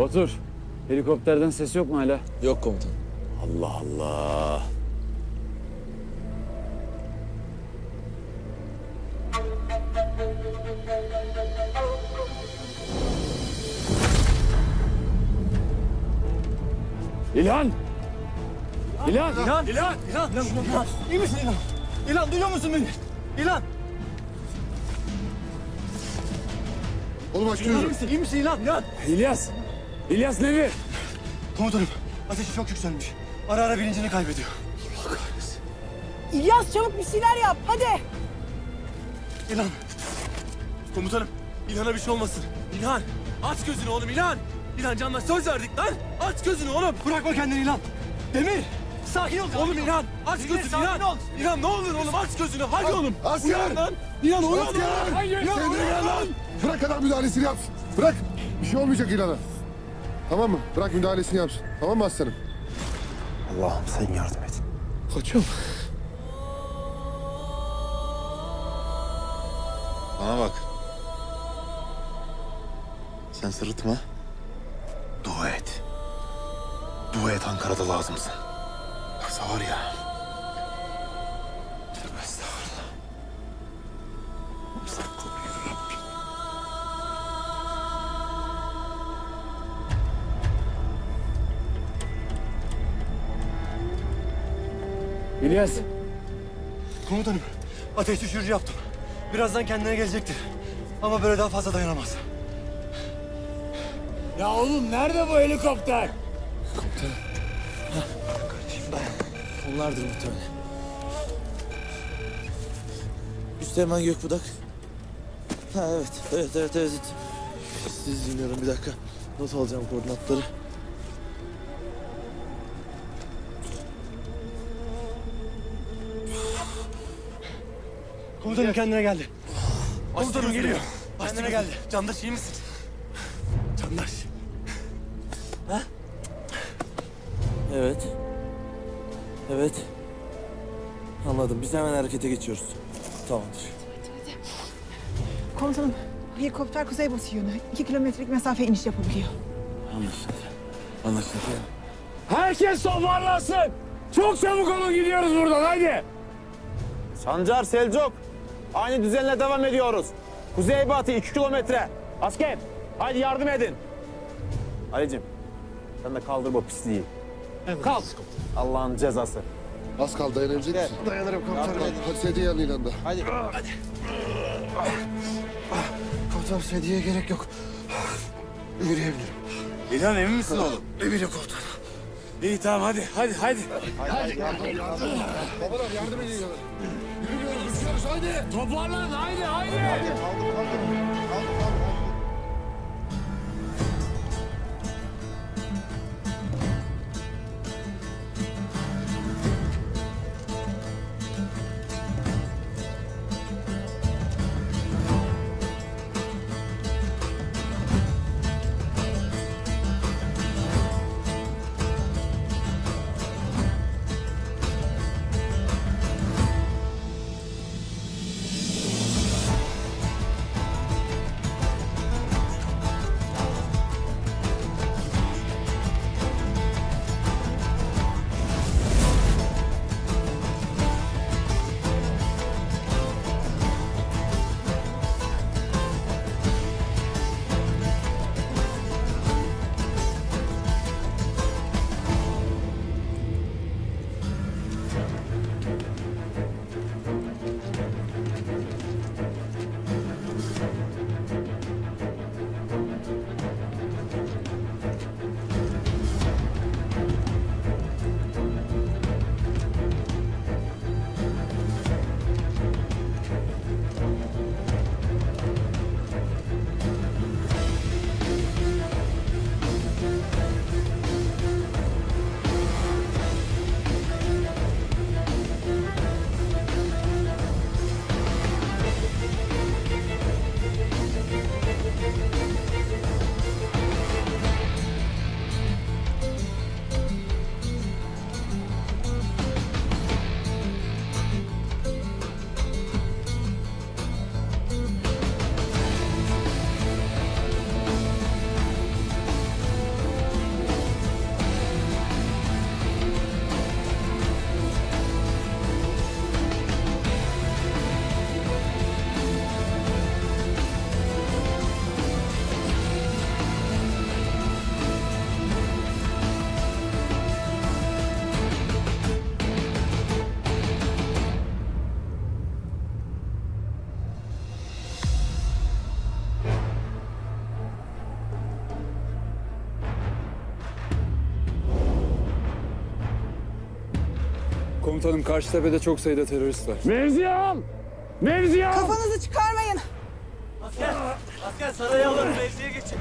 Batur, helikopterden ses yok mu hala? Yok komutan. Allah Allah. İlhan! İlhan! İlhan! İlhan! İlhan! İyi misin İlhan? İlhan duyuyor musun beni? İlhan! Oğlum aç İyi gözünü. misin? İyi misin İlhan? İlhan! İlyas! İlyas nedir? Komutanım ateşi çok yükselmiş. Ara ara bilincini kaybediyor. İlyas çabuk bir şeyler yap hadi. İlhan! Komutanım İlhan'a bir şey olmasın. İlhan! Aç gözünü oğlum İlhan! İlhan canına söz verdik lan! Aç gözünü oğlum! Bırakma kendini İlhan! Demir! Sakin ol! Oğlum İlhan! Aç gözünü İlhan! İlhan ne olur oğlum aç gözünü! Hadi oğlum! Asker! Uyan lan! İlhan uyan! Asker! İlhan Kendine uyan gel lan! Bırak kadar müdahalesini yapsın. Bırak. Bir şey olmayacak İlhan'a. Tamam mı? Bırak müdahalesini yapsın. Tamam mı aslanım? Allah'ım sen yardım et. Koçum. Bana bak. Sen sırıtma. Dua et. Dua et Ankara'da lazımsın. Yoksa var ya. Tövbe estağfurullah. Sen koruyor Rabbim. İlyas! Komutanım ateş düşürücü yaptım. Birazdan kendine gelecektir. Ama böyle daha fazla dayanamaz. Ya oğlum nerede bu helikopter? Kardeşim dayan. Onlardır muhtemelen. Üstte hemen Gökbudak. Ha evet. Siz dinliyorum bir dakika. Not alacağım koordinatları. Komutanım kendine geldi. Komutanım geliyor. Kendine geldi. Candaş iyi misin? Candaş. Evet. Anladım. Biz hemen harekete geçiyoruz. Tamamdır. Komutanım helikopter kuzeybatı yönü 2 kilometrelik mesafe iniş yapabiliyor. Anlaşıldı. Herkes toparlansın! Çok çabuk olun gidiyoruz buradan haydi! Sancar, Selçuk. Aynı düzenle devam ediyoruz. Kuzeybatı 2 kilometre. Asker, haydi yardım edin. Ali'cim, sen de kaldır bu pisliği. Kalk. Allah'ın cezası. Az kaldı, dayanabilecek misin? Dayanırım komutanım. Hadi sedye yanı İlhan'da. Hadi. Komutanım sedyeye gerek yok. Yürüyebilirim. İlhan emin misin oğlum? Eminim komutanım. İyi tamam hadi. Babalar yardım edin İlhan'a. Yürümüyoruz, düşüyoruz hadi. Toparlan haydi. Komutanım karşı tepede çok sayıda terörist var. Mevzi al! Mevzi al! Kafanızı çıkarmayın. Asker saraya alın, mevziye geçin.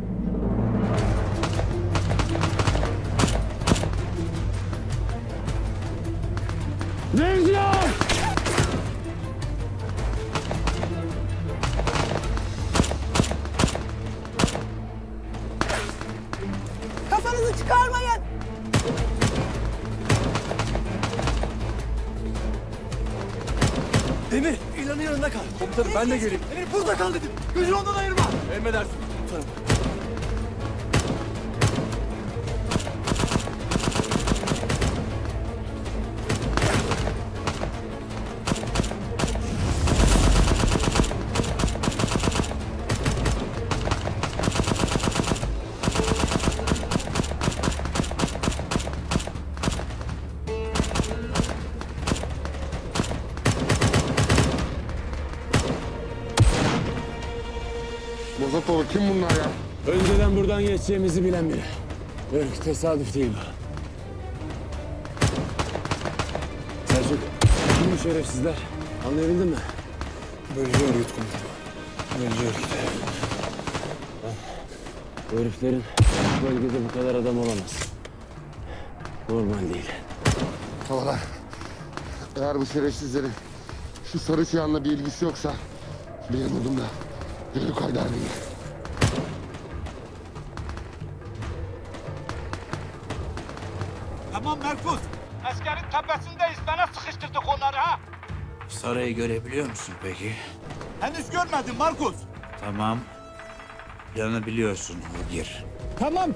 Mevzi al! Kafanızı çıkarmayın. Demir, İlhan'ın yanında kal. Komutanım ben de geleyim. Demir burada kal dedim. Gözünü ondan ayırma. Emredersin komutanım. Bozok baba kim bunlar ya? Önceden buradan geçeceğimizi bilen biri. Yok, tesadüf değil bu. Selçuk, kim bu şerefsizler? Anlayabildin mi? Bölücü örgüt komutanım. Bölücü örgüt. Bu heriflerin bu bölgede bu kadar adam olamaz. Normal değil. Babalar. Eğer bu şerefsizlerin şu sarı çıyanla bir ilgisi yoksa benim oğlum da Büyük Haydar değil. Tamam Merkuz. Askerin tepesindeyiz. Bana sıkıştırdık onları ha. Sarayı görebiliyor musun peki? Henüz görmedim Markus. Tamam. Planı biliyorsun. Gir. Tamam.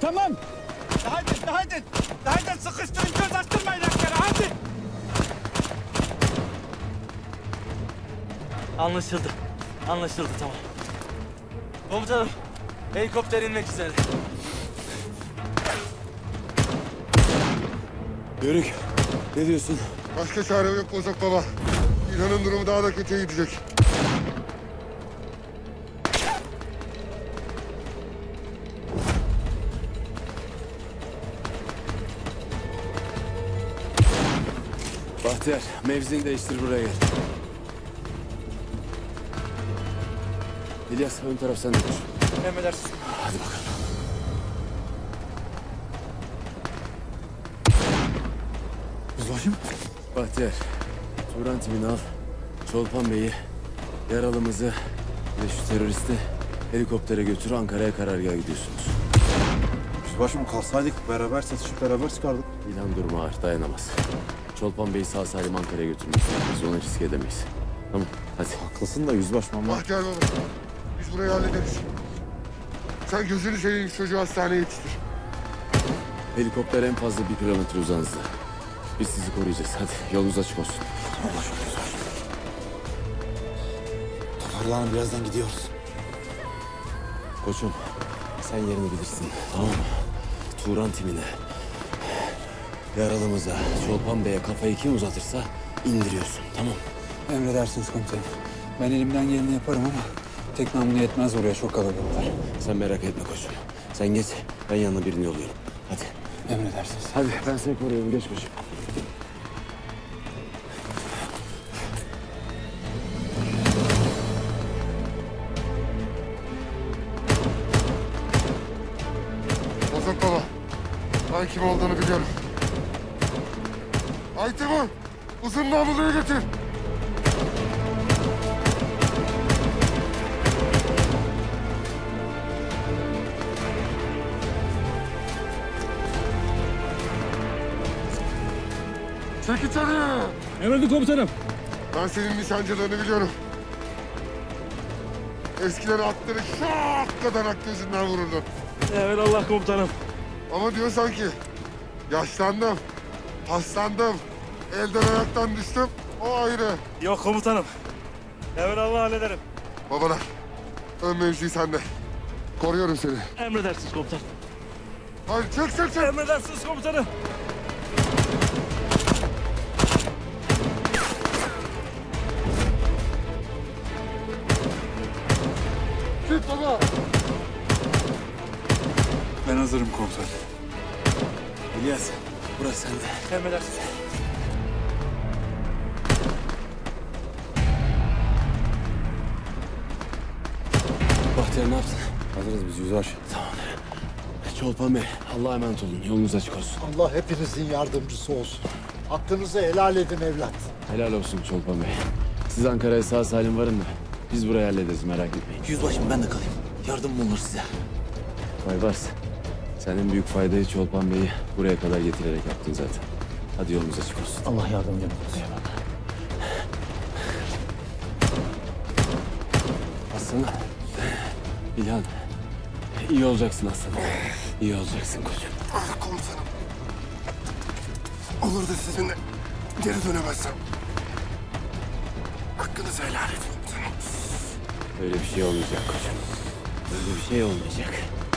Haydi sıkıştırın göz açtırmayın askere hadi. Anlaşıldı. Anlaşıldı tamam. Komutanım, helikopter inmek üzere. Yörük, ne diyorsun? Başka çare yok Bozok baba. İlhan'ın durumu daha da kötüye gidecek. Bahtiyar, mevzini değiştir, buraya gel. İlyas, ön taraf sende dur. Emredersin. Hadi bakalım. Yüzbaşım. Bahtiyar, Turan timini al. Çolpan Bey'i, yaralımızı ve şu teröristi helikoptere götür, Ankara'ya karargaha gidiyorsunuz. Yüzbaşım kalsaydık beraber satışıp beraber çıkardık. İlhan durumu ağır, dayanamaz. Çolpan Bey'i sağ salim Ankara'ya götürmesi. Biz onu risk edemeyiz. Tamam, hadi. Haklısın da yüzbaşım ama... Bahtiyar baba. Biz burayı hallederiz. Sen gözünü seveyim şu çocuğu hastaneye yetiştir. Helikopter en fazla 1 kilometre uzağınızda. Biz sizi koruyacağız. Hadi, yolunuz açık olsun. Toparlanın birazdan gidiyoruz. Koçum, sen yerini bilirsin. Tamam mı? Turan timine, yaralımıza, Çolpan Bey'e kafayı kim uzatırsa indiriyorsun. Tamam. Emredersiniz komutanım. Ben elimden geleni yaparım ama tek namlu yetmez oraya, çok kalabalıklar. Sen merak etme koçum. Sen geç, ben yanına birini yolluyorum. Hadi. Emredersiniz. Hadi, ben seni koruyorum. Geç koçum. Bozok baba. Ben kim olduğunu biliyorum. Aytemur, uzun namluyu getir. Çek içeri. Emredin komutanım. Ben senin nişancılığını biliyorum. Eskiden atları şak kadar ak gözünden vururdun. Evet Allah komutanım. Ama diyorsan ki yaşlandım, hastalandım, elden ayaktan düştüm, o ayrı. Yok komutanım. Evet Allah hallederim. Babalar, ön mevzi sende. Koruyorum seni. Emredersiniz komutanım. Hadi çık. Emredersiniz komutanım. Git baba. Ben hazırım komutanım. İlyas, burası sende. Emredersiniz. İşler ne yaptın? Hazırız biz yüzbaşı. Tamamdır. Çolpan Bey, Allah'a emanet olun. Yolunuz açık olsun. Allah hepinizin yardımcısı olsun. Hakkınızı helal edin evlat. Helal olsun Çolpan Bey. Siz Ankara'ya sağ salim varın da biz burayı hallederiz, merak etmeyin. Yüzbaşım ben de kalayım. Yardım mı olur size? Baybars, sen en büyük faydayı Çolpan Bey'i buraya kadar getirerek yaptın zaten. Hadi yolunuz açık olsun. Allah yardımcım olsun. Aslanım. İlhan. İyi olacaksın aslanım. İyi olacaksın koçum. Ah komutanım. Olur da sizinle geri dönemezsem. Hakkınızı helal edin komutanım. Öyle bir şey olmayacak koçum. Öyle bir şey olmayacak.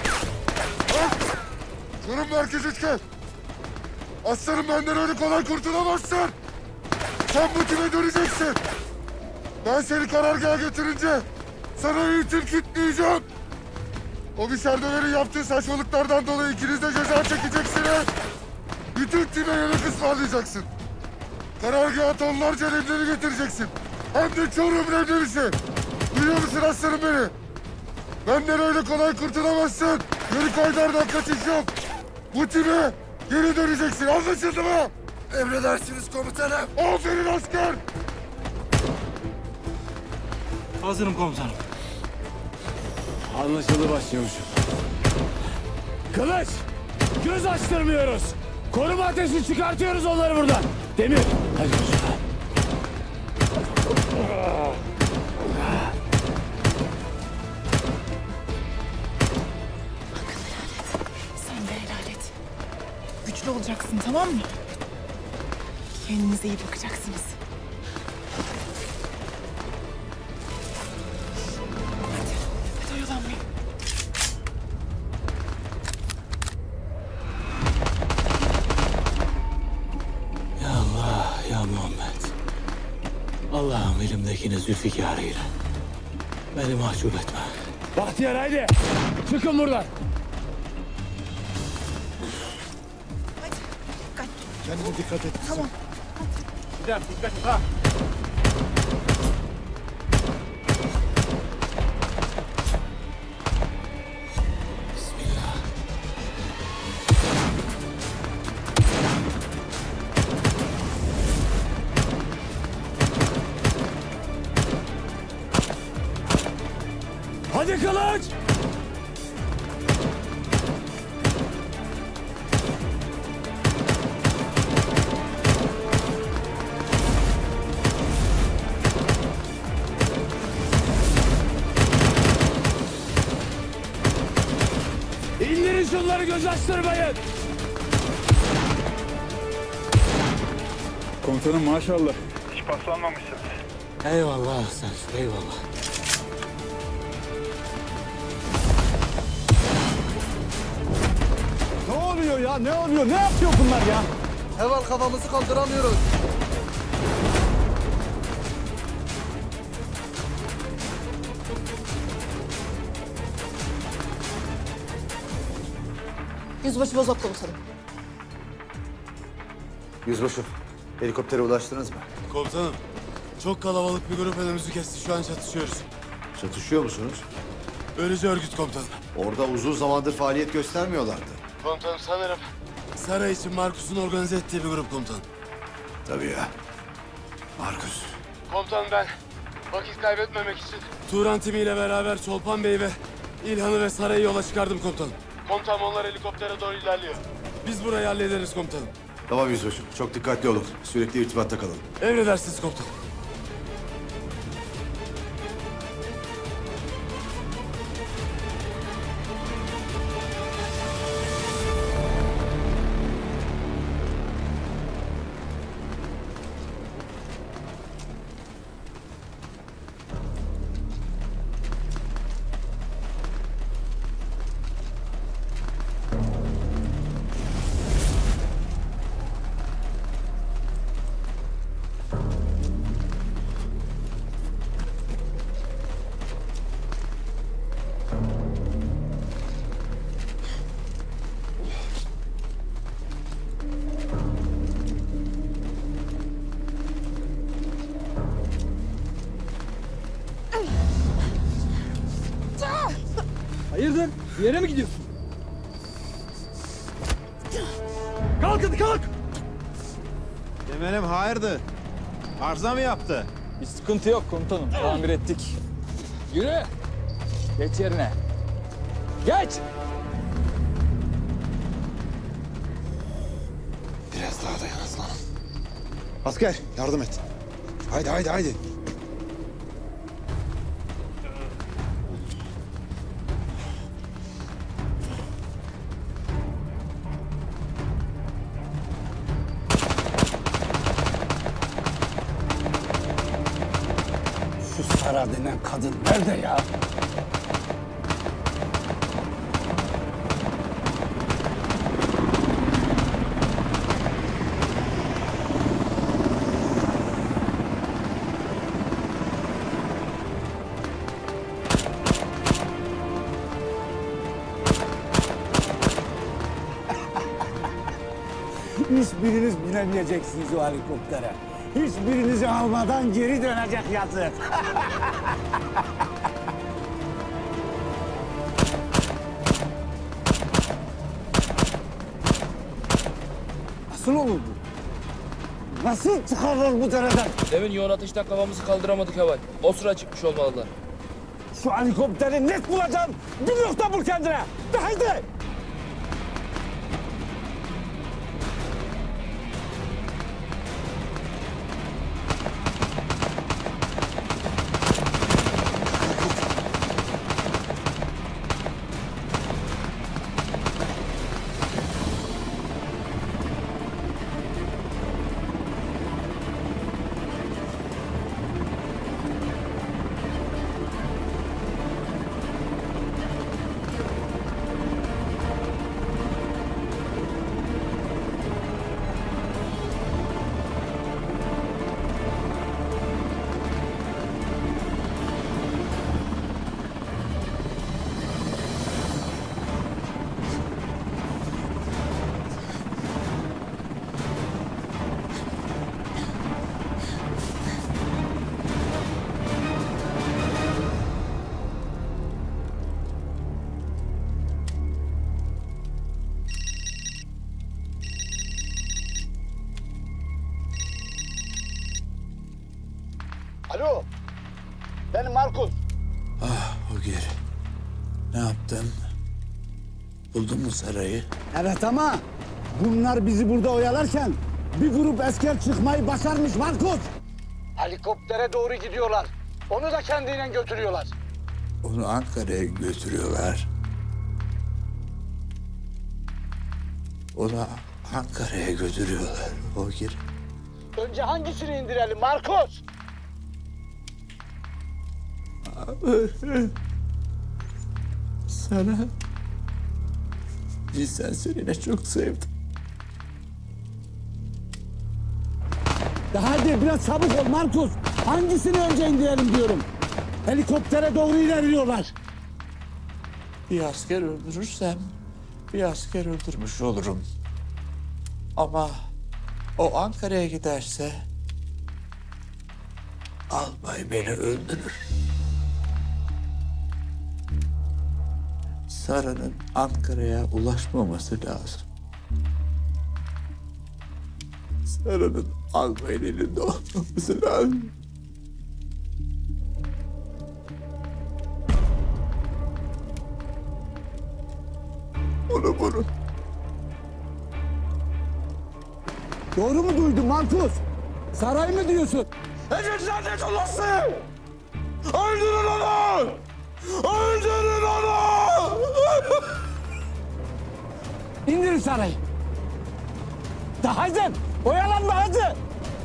Durum merkez üçgen. Aslanım benden öyle kolay kurtulamazsın. Sen bu time döneceksin. Ben seni karargaha götürünce sana eğitim kitleyeceğim. O bir Serdömer'in yaptığı saçmalıklardan dolayı ikiniz de ceza çekeceksiniz. Bütün time yemek ısmarlayacaksın. Karargaha tonlarca leblebi getireceksin. Hem de Çorum leblebisi. Duyuyor musun aslanım beni? Benden öyle kolay kurtulamazsın. Yörük Aydar'dan kaçış yok. Bu time geri döneceksin. Anlaşıldı mı? Emredersiniz komutanım. Aferin asker. Hazırım komutanım. Anlaşıldı başçavuşum. Kılıç! Göz açtırmıyoruz. Koruma ateşi çıkartıyoruz onları buradan. Demir, hadi koçum. Sen de helal et. Güçlü olacaksın, tamam mı? Kendinize iyi bakacaksınız. Hadi oyalanmayın. Ya Allah, ya Muhammed. Allah'ım elimdekini Zülfikar'ıyla. Beni mahcup etme. Bahtiyar haydi. Çıkın buradan. Kendine dikkat et. Tamam. Gidem, dikkat et ha. Bismillah. Hadi Kılıç! İndirin şunları, göz açtırmayın! Komutanım maşallah. Hiç paslanmamışsınız. Eyvallah sen, eyvallah. Ne oluyor ya? Ne oluyor? Ne yapıyor bunlar ya? Heval kafamızı kaldıramıyoruz. Yüzbaşı Bozok komutanım. Yüzbaşı, helikoptere ulaştınız mı? Komutanım, çok kalabalık bir grup önümüzü kesti. Şu an çatışıyoruz. Çatışıyor musunuz? Bölücü örgüt komutanım. Orada uzun zamandır faaliyet göstermiyorlardı. Komutanım sanırım saray için Markus'un organize ettiği bir grup komutanım. Tabii ya. Markus. Komutanım ben vakit kaybetmemek için Turan timiyle beraber Çolpan Bey ve İlhan'ı ve sarayı yola çıkardım komutanım. Komutanım onlar helikoptere doğru ilerliyor. Biz burayı hallederiz komutanım. Tamam yüzbaşı, çok dikkatli olun. Sürekli irtibatta kalın. Emredersiniz komutanım. Hayırdır? Bir yere mi gidiyorsun? Kalk hadi kalk! Eminim hayırdır? Arıza mı yaptı? Bir sıkıntı yok komutanım. Tamir ettik. Yürü. Geç yerine. Geç. Biraz daha dayan aslanım. Asker yardım et. Haydi haydi haydi. Şu Sara denen kadın nerede ya? Hiçbiriniz binemeyeceksiniz o helikoptere. Hiçbirinizi almadan geri dönecek yazık. Nasıl olur bu? Nasıl çıkarlar bu dereden? Demin yoğun ateşten kafamızı kaldıramadık Heval. O sıra çıkmış olmalılar. Şu helikopteri net bulacağım. Bir nokta bul kendine. De haydi. Alo. Benim Markus. Ah Hugir. Ne yaptın? Buldun mu sarayı? Evet ama bunlar bizi burada oyalarken bir grup asker çıkmayı başarmış Markus. Helikoptere doğru gidiyorlar. Onu da kendiyle götürüyorlar. Onu Ankara'ya götürüyorlar. Onu Ankara'ya götürüyorlar Hugir. Önce hangisini indirelim Markus? Sana cinsen seninle çok sevdim. Hadi biraz çabuk ol Markus. Hangisini önce indirelim diyorum. Helikoptere doğru ilerliyorlar. Bir asker öldürürsem bir asker öldürmüş olurum. Ama o Ankara'ya giderse albay beni öldürür. Sara'nın Ankara'ya ulaşmaması lazım. Sara'nın albayın elinde olmaması lazım. Bunu. Doğru mu duydun Markus? Saray mı diyorsun? Ecet lanet olası! Öldürün onu! Öldürün onu! İndirin sarayı. Da haydi. Oyalanma hadi.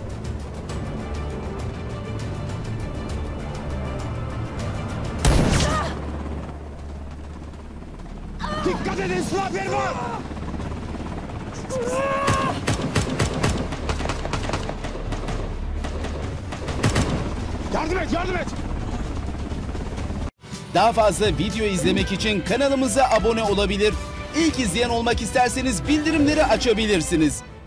Dikkat edin, sniper var! Yardım et! Daha fazla video izlemek için kanalımıza abone olabilir. İlk izleyen olmak isterseniz bildirimleri açabilirsiniz.